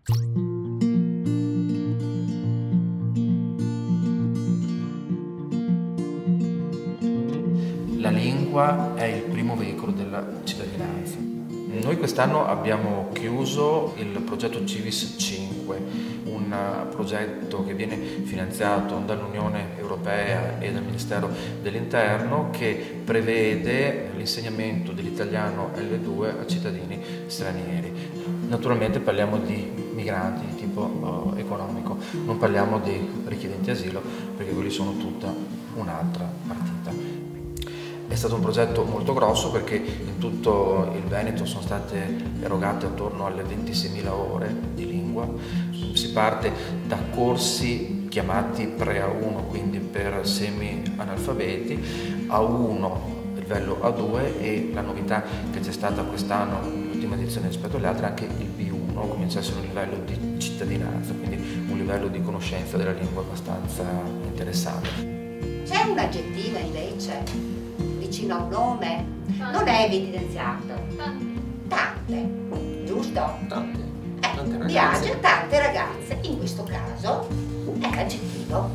La lingua è il primo veicolo della cittadinanza. Noi quest'anno abbiamo chiuso il progetto Civis 5, un progetto che viene finanziato dall'Unione Europea e dal Ministero dell'Interno, che prevede l'insegnamento dell'italiano L2 a cittadini stranieri. Naturalmente parliamo di migranti di tipo economico, non parliamo di richiedenti asilo, perché quelli sono tutta un'altra partita. È stato un progetto molto grosso perché in tutto il Veneto sono state erogate attorno alle 26.000 ore di lingua. Si parte da corsi chiamati pre-A1, quindi per semi-analfabeti, A1, livello A2, e la novità che c'è stata quest'anno, l'ultima edizione rispetto alle altre, anche il B1, comincia a essere un livello di cittadinanza, quindi un livello di conoscenza della lingua abbastanza interessante. C'è un aggettivo invece vicino a un nome? Non è evidenziato. Tante, giusto? Tante ragazze. Piace tante ragazze, in questo caso è l'aggettivo.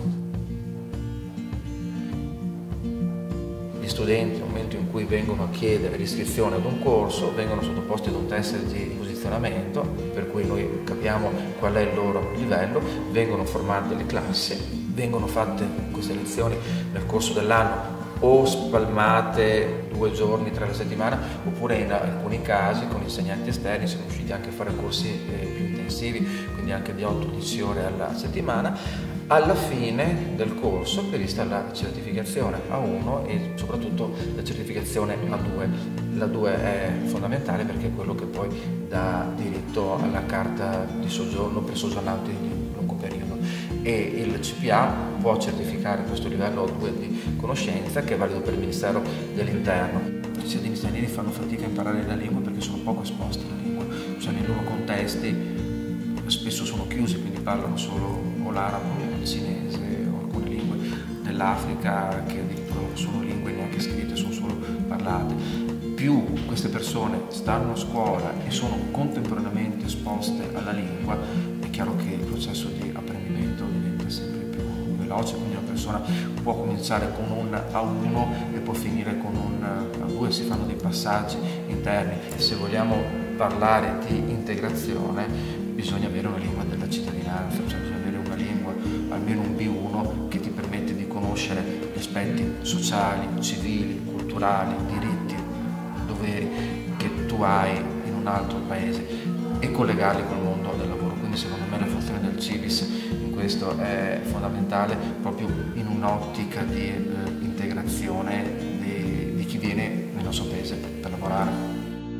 Gli studenti, nel momento in cui vengono a chiedere l'iscrizione ad un corso, vengono sottoposti ad un test di posizionamento, per cui noi capiamo qual è il loro livello, vengono formate le classi, vengono fatte queste lezioni nel corso dell'anno o spalmate 2 giorni tra la settimana, oppure in alcuni casi con insegnanti esterni siamo riusciti anche a fare corsi più intensivi, quindi anche di 8-10 ore alla settimana. Alla fine del corso è prevista la certificazione A1 e soprattutto la certificazione A2. La 2 è fondamentale perché è quello che poi dà diritto alla carta di soggiorno per soggiornanti di lungo periodo, e il CPA può certificare questo livello A2 di conoscenza, che è valido per il Ministero dell'Interno. I cittadini stranieri fanno fatica a imparare la lingua perché sono poco esposti alla lingua, cioè nei loro contesti spesso sono chiusi, quindi parlano solo o l'arabo o il cinese o alcune lingue dell'Africa che addirittura non sono lingue neanche scritte, sono solo parlate. Più queste persone stanno a scuola e sono contemporaneamente esposte alla lingua, è chiaro che il processo di apprendimento diventa sempre più veloce, quindi una persona può cominciare con un A1 e può finire con un A2, si fanno dei passaggi interni. E se vogliamo parlare di integrazione bisogna avere una lingua della cittadinanza, cioè bisogna avere una lingua, almeno un B1, che ti permette di conoscere gli aspetti sociali, civili, culturali, diritti, doveri che tu hai in un altro paese e collegarli col mondo del lavoro. Quindi secondo me la funzione del Civis in questo è fondamentale, proprio in un'ottica di integrazione di chi viene nel nostro paese per lavorare.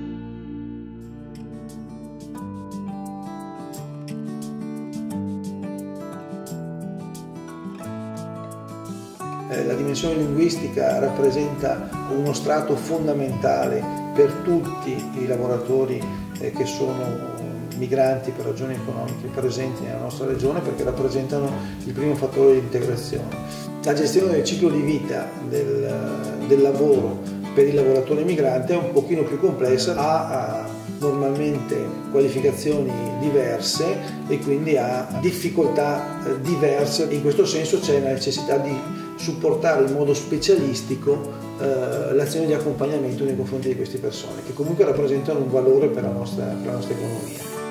La dimensione linguistica rappresenta uno strato fondamentale per tutti i lavoratori che sono migranti per ragioni economiche presenti nella nostra regione, perché rappresentano il primo fattore di integrazione. La gestione del ciclo di vita del lavoro per il lavoratore migrante è un pochino più complessa, ha normalmente qualificazioni diverse e quindi ha difficoltà diverse. In questo senso c'è la necessità di supportare in modo specialistico l'azione di accompagnamento nei confronti di queste persone, che comunque rappresentano un valore per la nostra economia.